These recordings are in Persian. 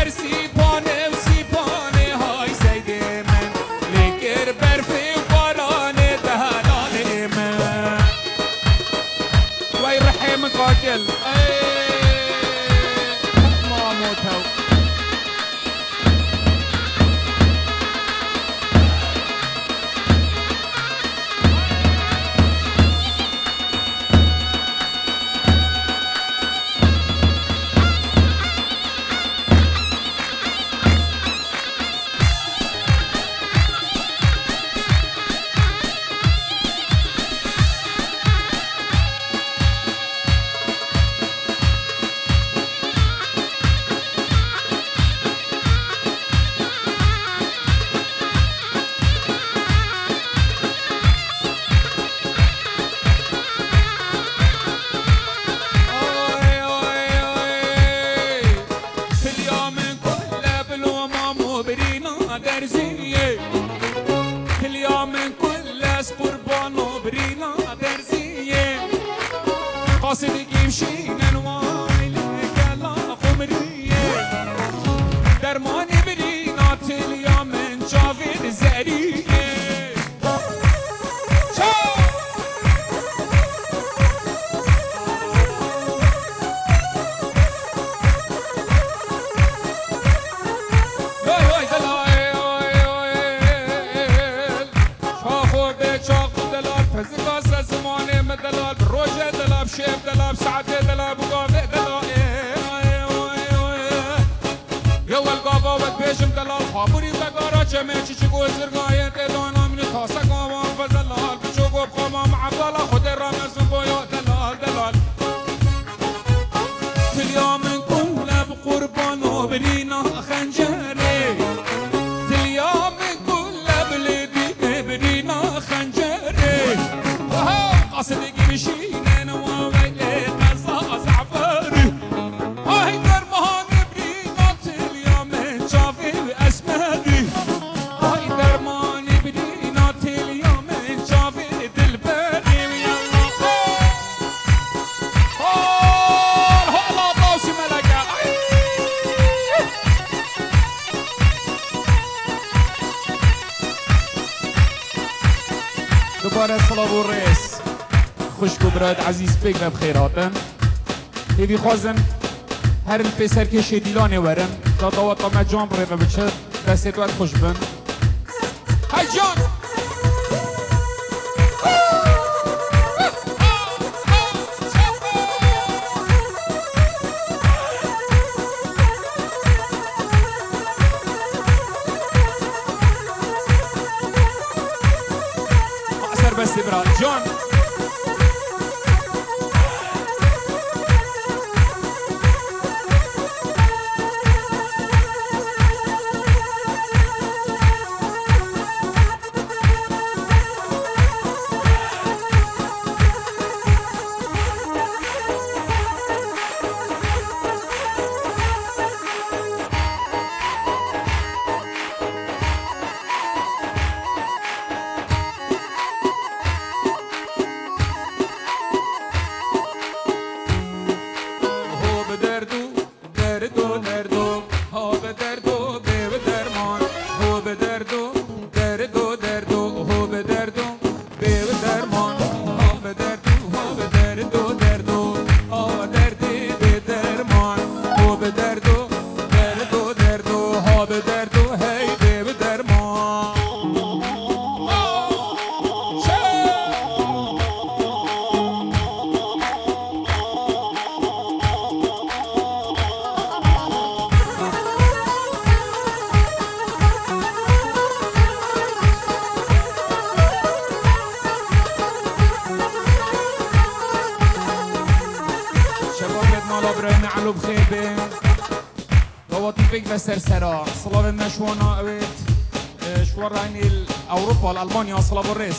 بر سیپانه و سیپانه های سید من لکر برفی و باران دهلال من وی رحم قاتل ما موتو قاصدگیم شینن وایل گلا خمریه درمانی برینا تلیا من جاوید زریه شيف دلاب ساعتي دلاب وقافي دلاب يا والقافة وتبيشم دلاب خابوري بقارة شميشي شكو زرقاية تدونا من تاسا قاوان فزلال بشوقو بقامام عبدالله خد الرمس بويو دلال دلال في اليوم كله بقربان وبرينا خنجري في اليوم كله بلدي برينا خنجري قاصدي مشينا دوباره صلاة الرئيس خوشكو براد عزيز بيك بخيراتن هيفي خوازن هر البيسر كشي ديلاني ورن دا دوات ما جان بريفا بچه دستيت وقت خوش بن هاي جان بس براد جان معلوب خيبه دواتي بيك بسرسرا صلاة النشوانا اويت شوار راني اوروبا الالمانيا صلاة الرئيس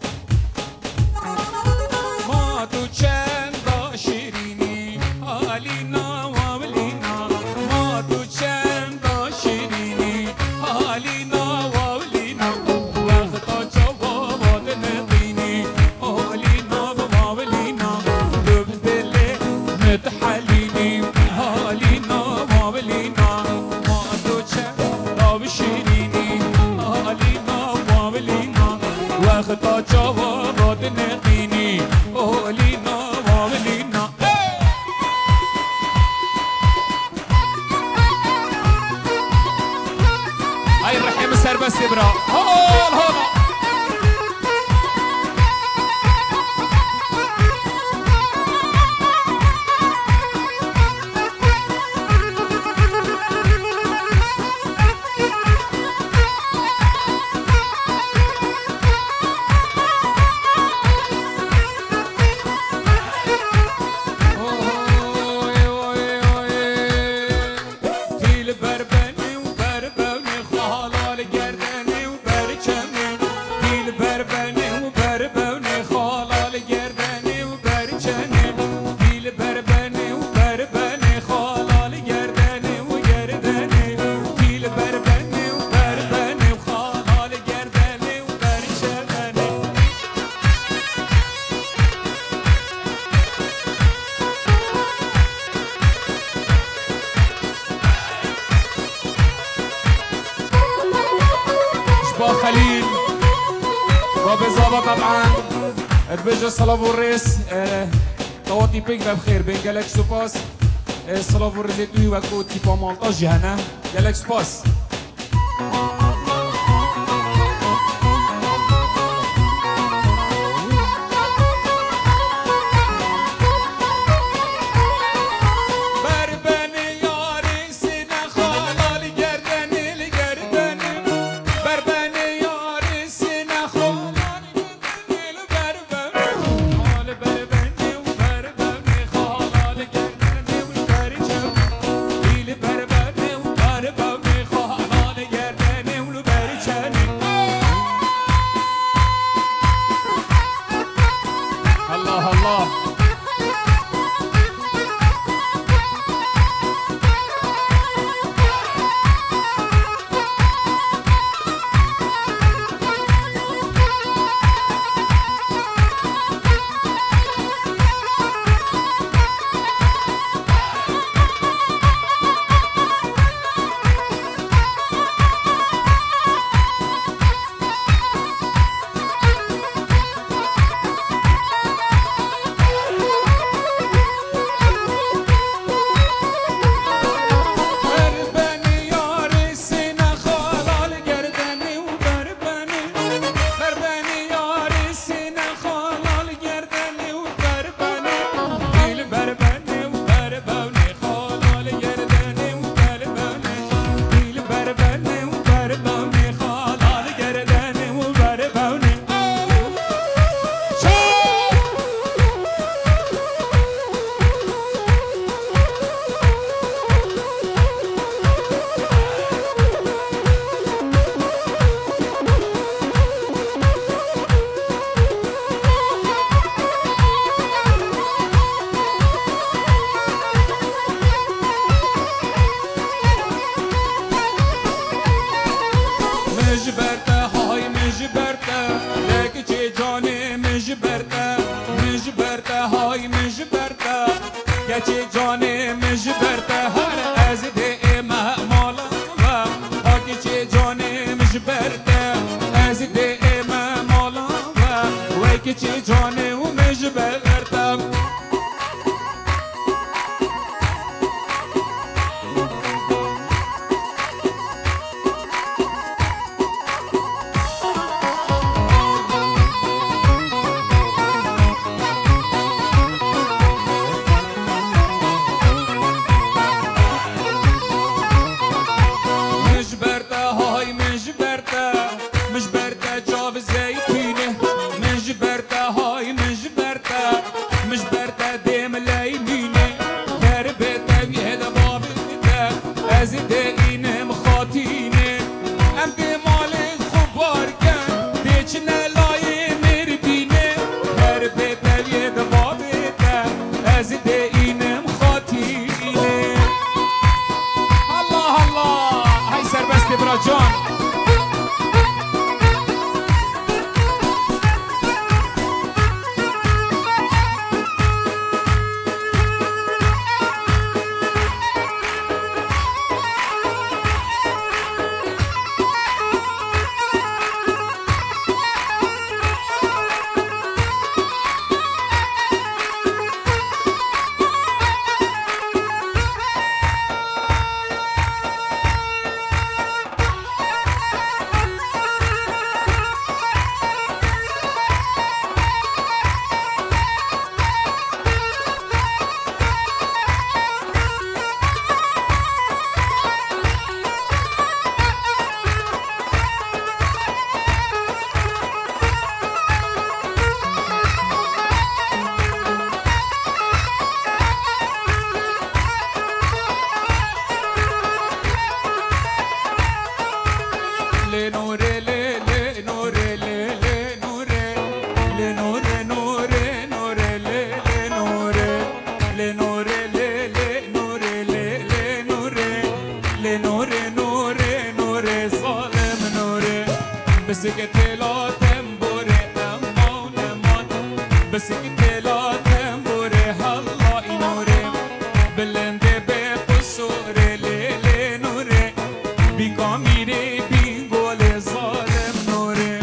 ما تو چند شیرینی حالینا واولینا ما تو چند شیرینی حالینا واولینا وقتا جوابات نقینی حالینا واولینا دل متحلینی حالینا واولینا ما تا چاوا راد نقینی اولینا واولینا ای رحم سر بس برا هول هول خليل وبزابة طبعا تبجى الصلاة والريس طواتي بيك بخير بين جالكس باس الصلاة والريس توي وكو تيبا مونتاج هنا جالكس باس لنوري نوري نوري ظالم نوري بسكت لا تنبوري أمان أمان بسكت لا تنبوري هلا نوري بلند بقصوري ليلي نوري بكاميري بيقول ظالم نوري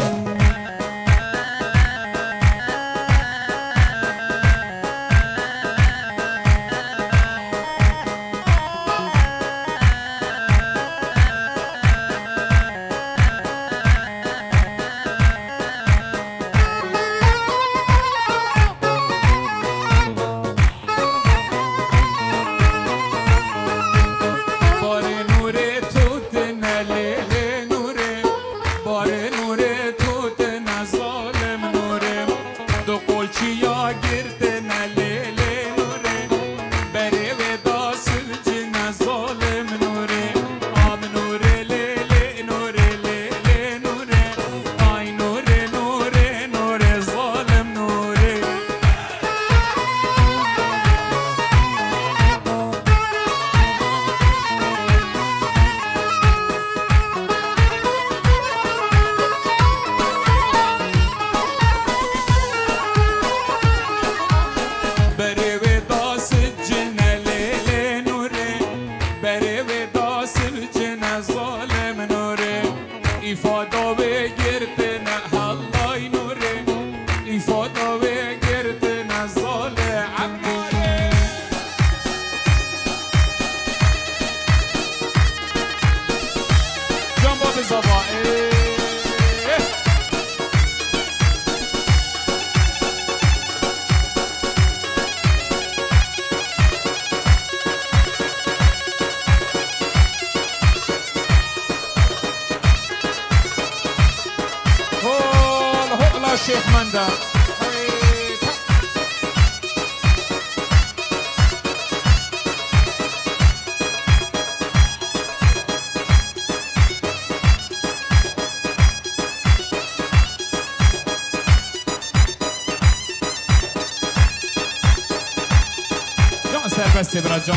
شيخ مندا جان سربستی برا جان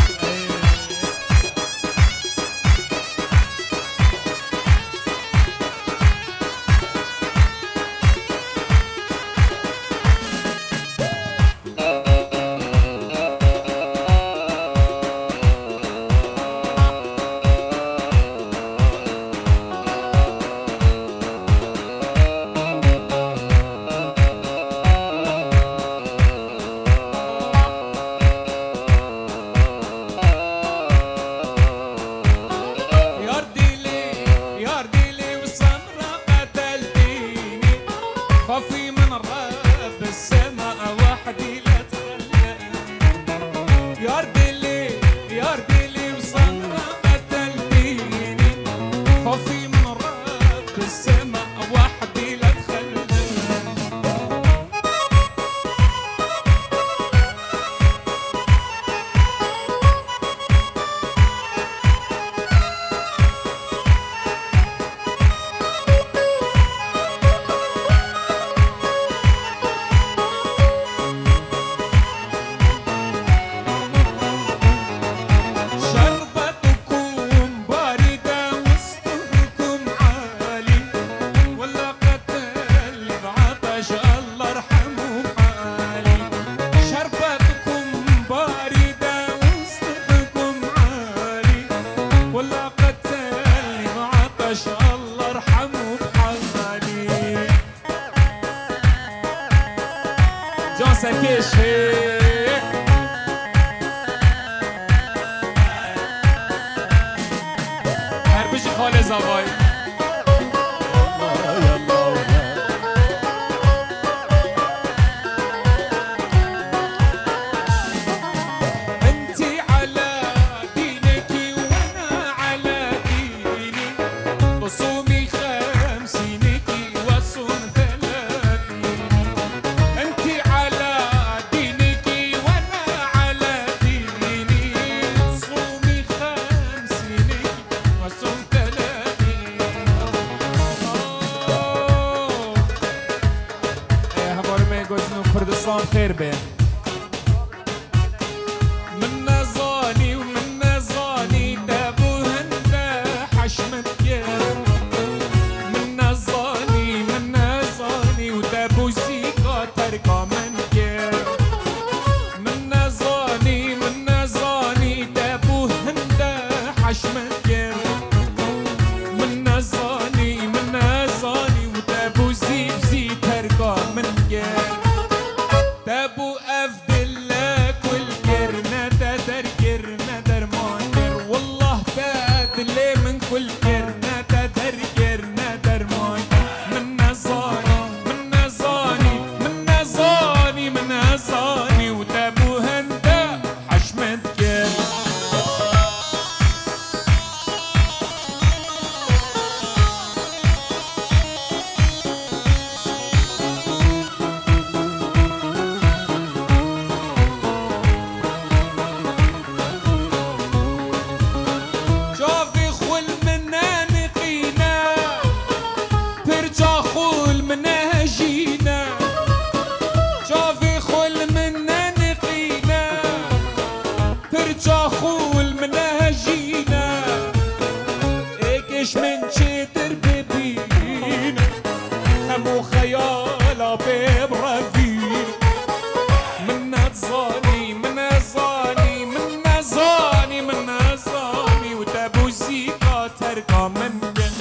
خير به من نظاني ومن نظاني تابو هندا كل كرنا تدر كرنا درمان من نزاني من نزاني من نزاني من نزاني وتابو هندا حشمت كر خول منها جينا ايش من شتر ببينا همو خيالة ببرافين منا تزاني منا زاني منا زاني منا زاني وتابو زيكا ترقى من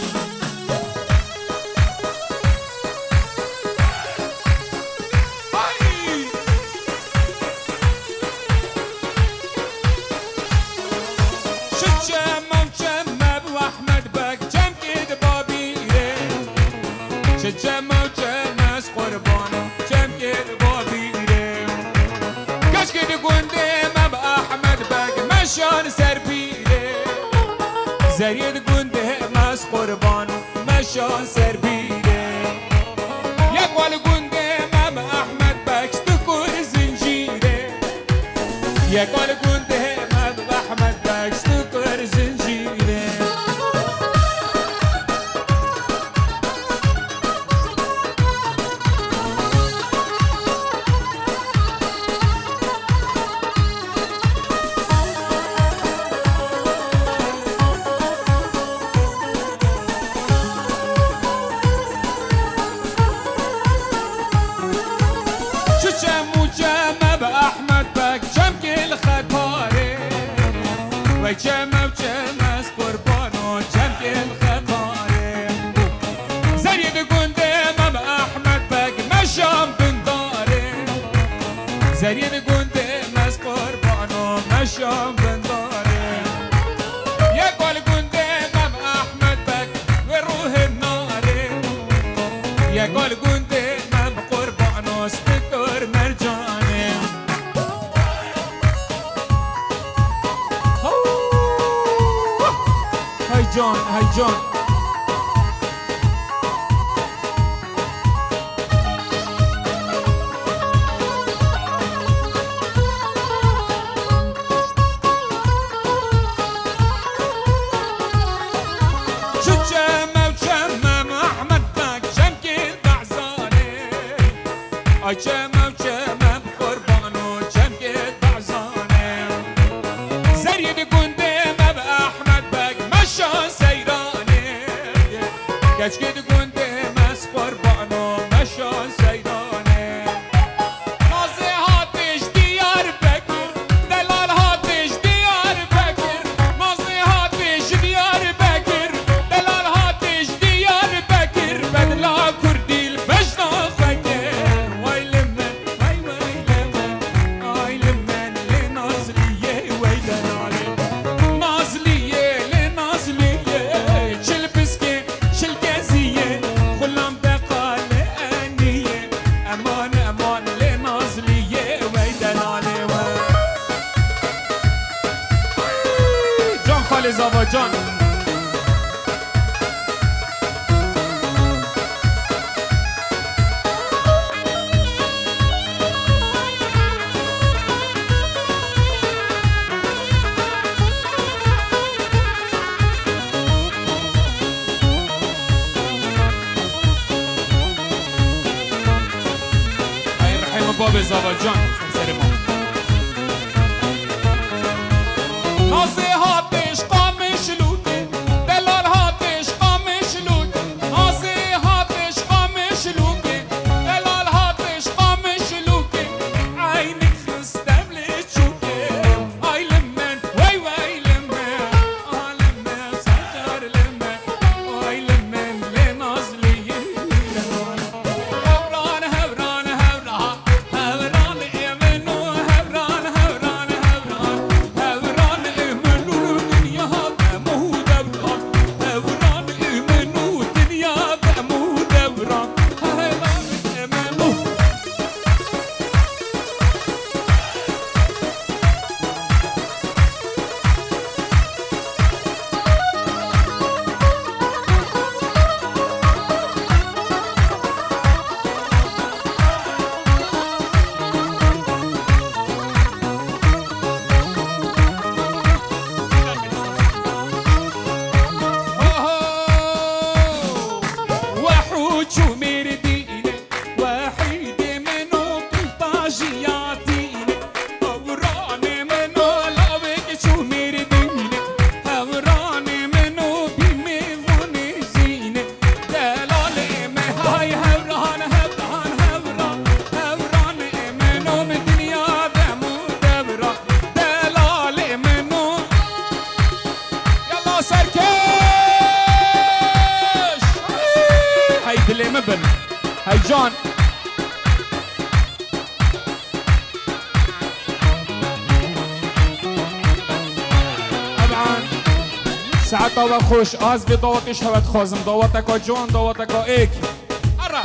جمع جمس قربانه جم كده بابيره كاش كده قندي ما بأحمد باق مشان سربيره زريد قندي مس قربانه مشان سربيره يقوال قندي ما بأحمد باق تكون زنجيره يقوال قندي ما بأحمد باق تكون زنجيره جمع وجمس قربانو جم كل خطاره زريد قندم بأحمد باق مشام بنداره زريد قندم قربانو مشام بنداره يقول قندم بأحمد باق وروح النار يقول قندم قربانو استكر مرجانه جون هاي جون شو جمع وجمع احمد باق جم كل بعزانه اي جمع وجمع بقربانه جم كل بعزانه زريد قندم باحمد باق مشان سيرانه كاش كده قندي مس قربانه مشان سيرانه نازي هاتش ديار بكر دلال هاتش ديار بكر نازي هاتش ديار بكر دلال هاتش ديار بكر بدلا كردي الفجنا فكر واي لمن واي لمن واي لمن لنازليه ويلن عليه نازليه لنازليه شل بسكي شل كازيه خلام بقى لأنيه امان امان لنازليه ويلن عليه جان خالي زاوا جان باب زاوجان سرمان نازي هاتش قامش لوته دلال هاتش قامش لوته نازي هاتش قامش لوته دلال هاتش قامش لوته عينك خستم لتشوفه اي لمن وي وي لمن لمن سكر لمن وي لمن لنازليه هبران هبران هبران هبران نبن هاي جان طبعا ساعتا و خوش از به دعوتش هوت خوازم دعوتکا جان دعوتکا ایک اره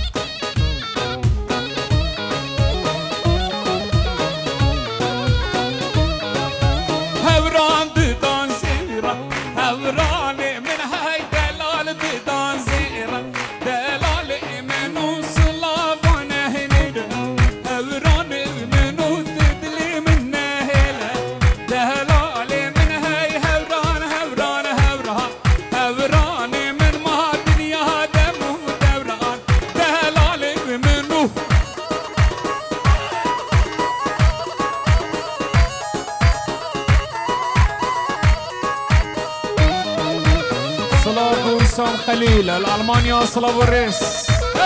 هوران دیدان زیرا هوران من های دلال دیدان زیرا دلال منو سلاوان هنیده هوران منو تدلی من نهله دلال من های هوران هوران هوران هوران من ما دنیا دمو دوران دلال منو صلاة وسام خليل الألمانيا صلاة والريس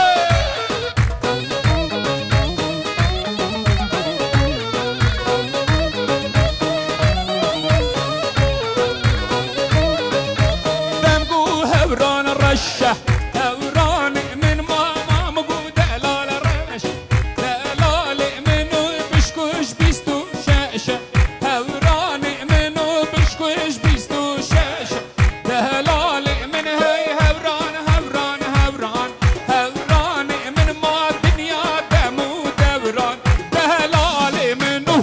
دمقو هوران الرشة هوران من ماما مقو دلال الرش دلال منو بشكوش بيستو شاشة هوران منو بشكوش بيستو شاشة دلال من هاي هوران هوران هوران هوران من ما دنيا دمو دوران دلال منو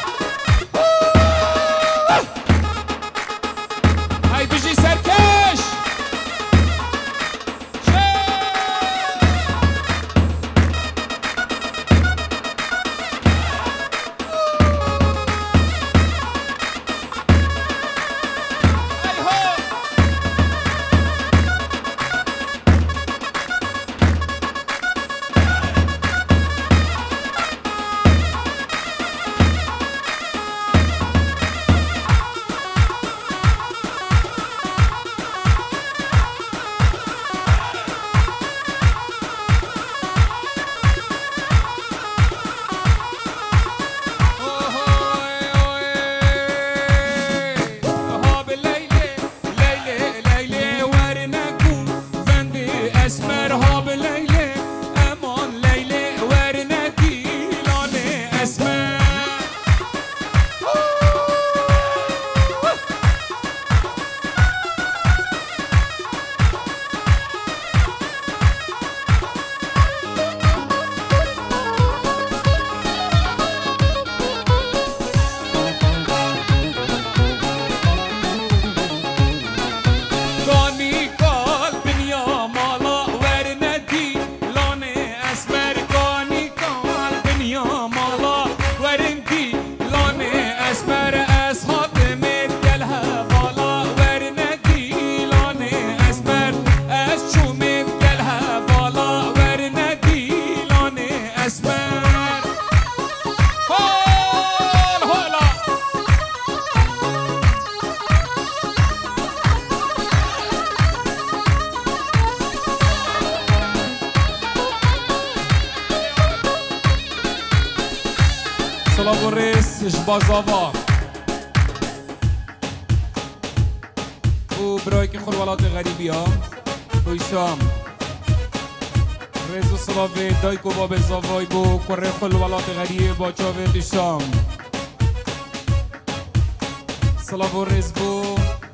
هاي بيجي سركش صلاة والريس جبازاوا و برای که خلوالات غریبی ها ویسام رزو صلاوی دایکو با بزاوای بو کره خلوالات غریب با چاوه دیشام صلاة والريس بو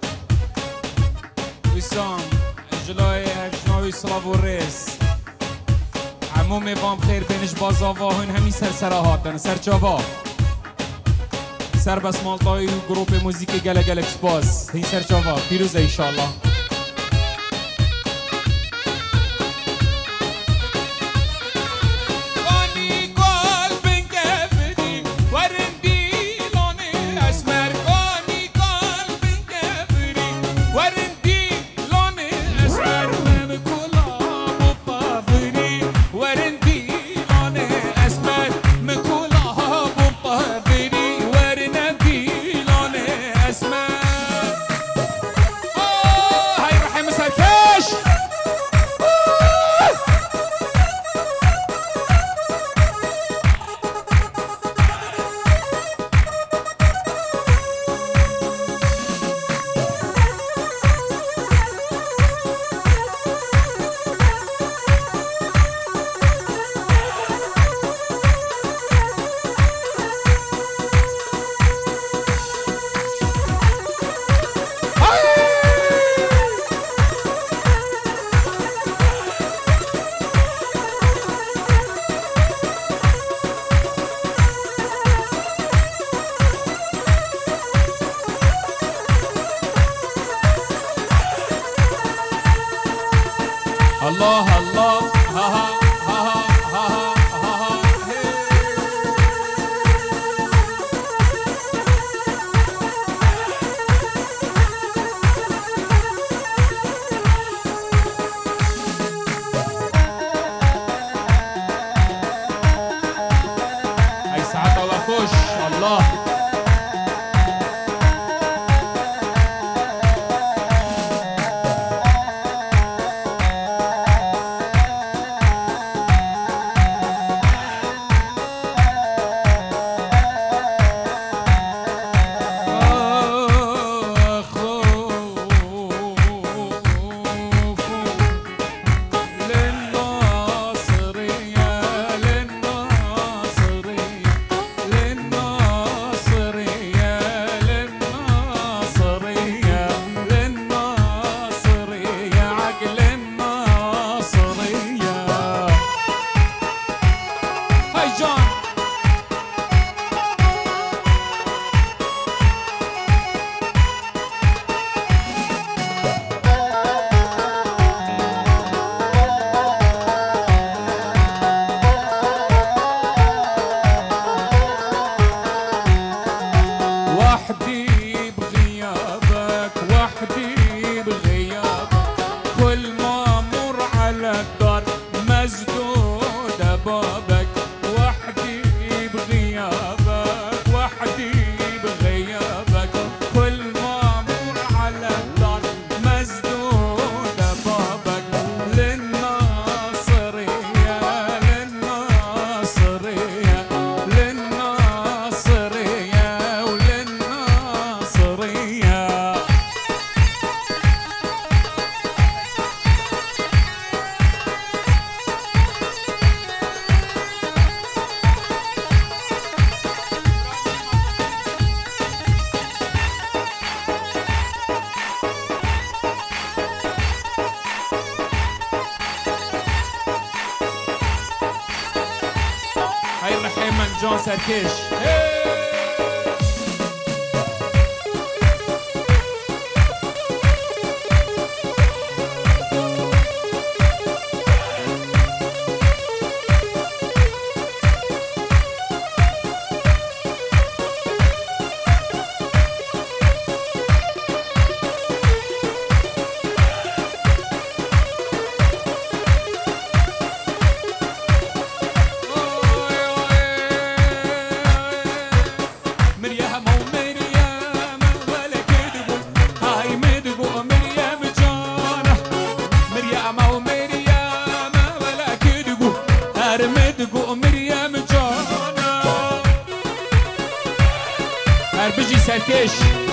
ویسام جلای هجناوی صلاة والريس عموم بام خیر بینش بازاوا هن همی سرسراهاتن سرچاوا سر بس مالتای گروپ موزیک گله گله اکسپاس هین سرچاوا پیروز ایشالله الله الله ها ها ها ها ها ها هاي ساعات الله خوش الله جان سرکش بيجي سركش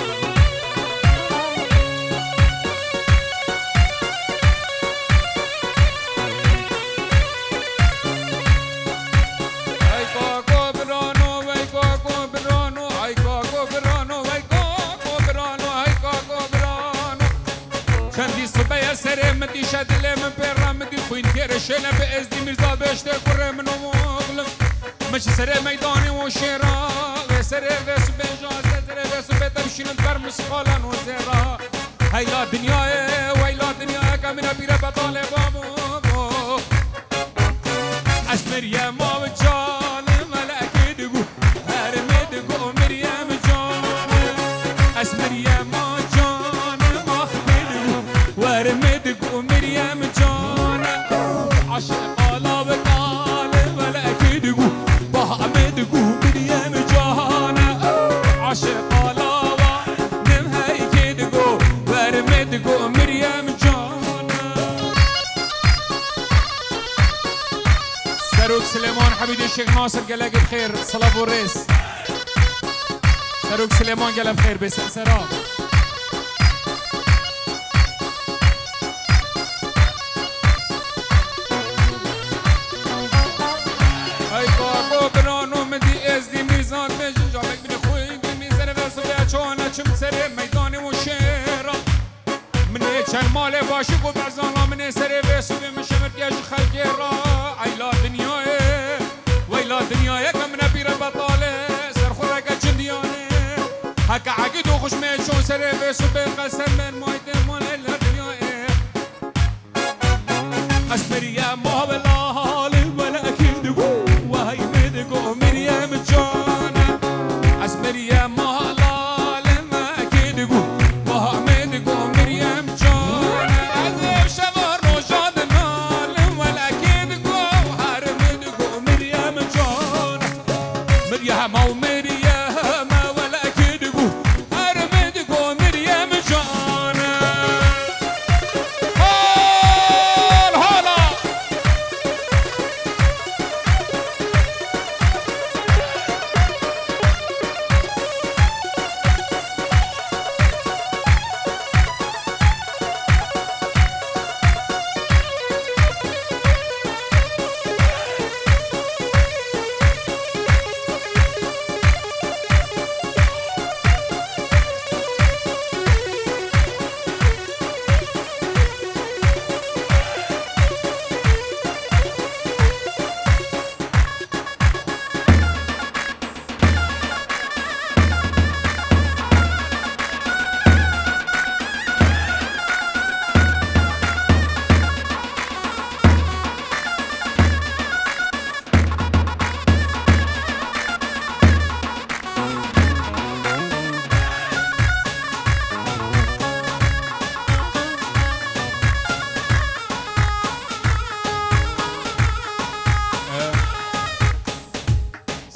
متي شاد لي من بيرا متي خوين كير شينا بإزدي مرزا بشتي كوري منو مغلق ماشي سري ميداني وشيرا سري بس بجاز سري بس بتمشي نتبر مسخالا وزيرا هاي لا دنيا وهي لا دنيا كامينا بيرا بطالي بابو اسمر يا ما وجان ملاك دقو هرمي دقو مريم جان اسمر يا ما جان ما خدقو ورمي دقو مريم جان عشق قالا بطال ملاك دقو بحمي دقو مريم جان عشق قالا نمهي دقو ورمي دقو مريم جان سروق سليمان حبيبي الشيخ ناصر قال لك بخير صلاة والريس سروق سليمان قال بخير بسنسرا هاي كاكو برانو مدي ازدي ميزان بجن جابك بني خوي بالميزان رسول چانا چم سر ميدان وشيرا من چن مال باشي و بعزانا من سر رسول مشمر كاج خلق را ايلا دنيا ويلا دنيا كم نبي بطاله سر خورك جنديانه هكا عقد وخش ميشون سر رسول قسم من مايد مال الدنيا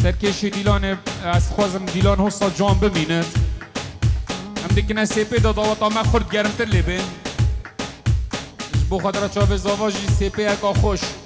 سرکشی دیلان از خوازم دیلان هستا جان بمیند هم دیکنه سیپی دا داوتا ما خورد گرمتر لبین بو خاطر چاوه زاواجی سیپی اکا خوش